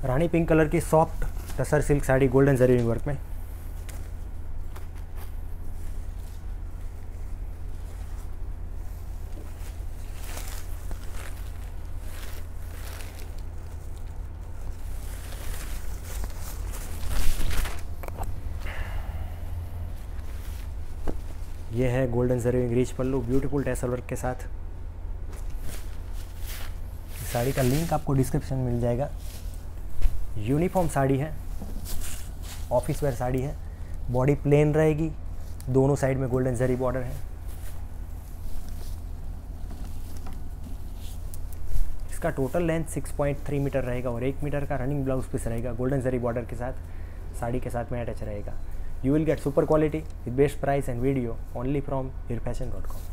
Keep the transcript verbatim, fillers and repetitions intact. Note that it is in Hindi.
रानी पिंक कलर की soft tussar silk sari golden zari work में। ये है golden zari rich pallu beautiful tassel work के साथ। साड़ी का लिंक आपको डिस्क्रिप्शन में मिल जाएगा। यूनिफॉर्म साड़ी है, ऑफिस वेयर साड़ी है, बॉडी प्लेन रहेगी, दोनों साइड में गोल्डन जरी बॉर्डर है। इसका total length six point three metre रहेगा और एक मीटर का रनिंग ब्लाउज पीस रहेगा गोल्डन जरी बॉर्डर के साथ। साड़ी के साथ में अटैच रहेगा। You will get super quality with best price and video only from your fashion dot com।